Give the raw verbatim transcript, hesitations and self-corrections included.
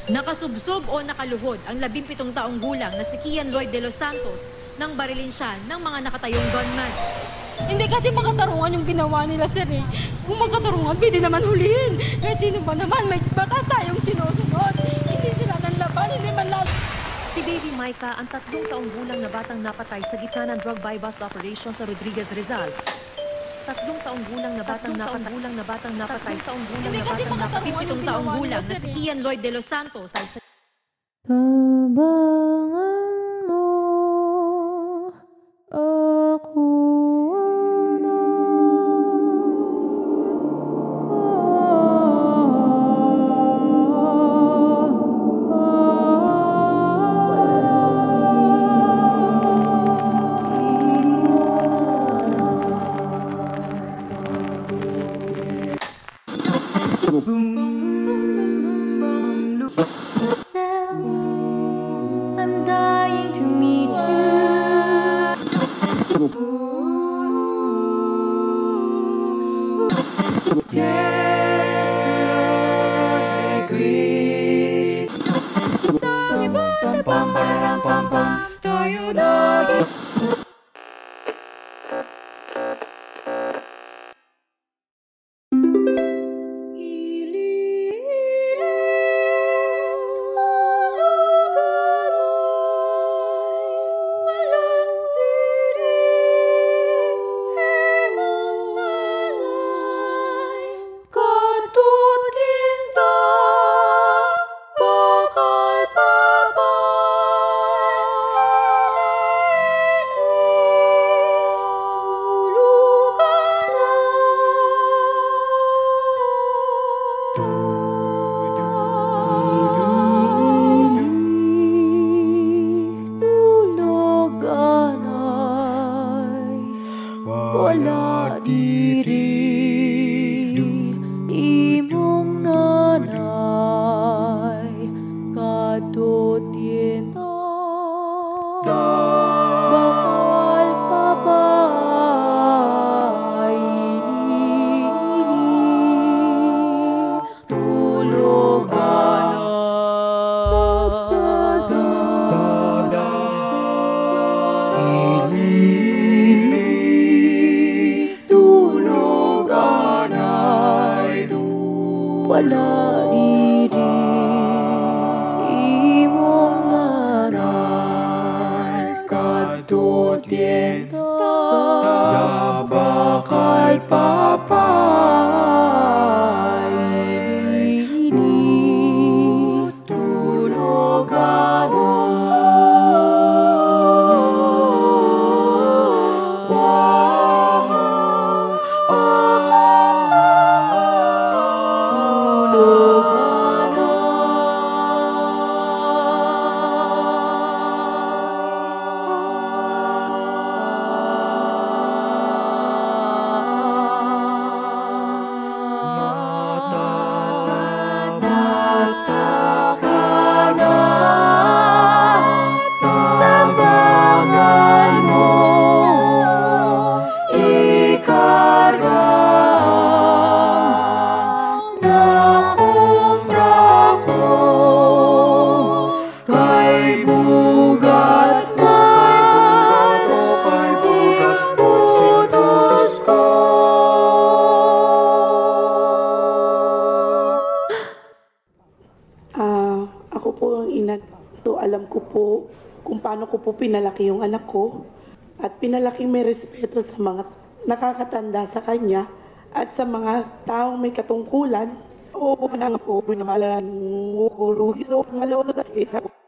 Nakasubsob o nakaluhod ang labimpitong taong gulang na si Kian Lloyd de los Santos nang barilin siya ng mga nakatayong gunman. Hindi kasi makatarungan yung ginawa nila, sir eh. Kung makatarungan, pwede naman hulihin. Kahit sino ba naman, may batas tayong sinusunod. Hindi sila nanlaban, hindi man lang. Si Baby Micah, ang tatlong taong gulang na batang napatay sa gitna ng drug buy-bust operation sa Rodriguez, Rizal. Tatlong taong gulang na batang napatay, gulang na batang napatay, taong gulang na batang napatay, pitong taong gulang na si Kian Lloyd de los Santos ay sa tabangan mo ako. I'm dying to meet you. Yes, Lord, we greet. Tayo lagi. Wala diri imong nanay kadotien bakal papay Ili-Ili Tulog Anay. Wala diri imong nanay kadotien da bakal papay Ili-Ili Tulog Anay. Ako po ang ina. So, alam ko po kung paano ko po pinalaki yung anak ko at pinalaking may respeto sa mga nakakatanda sa kanya at sa mga taong may katungkulan. Oo, nang po, pinamalan mo ko, so, malawag sa isa.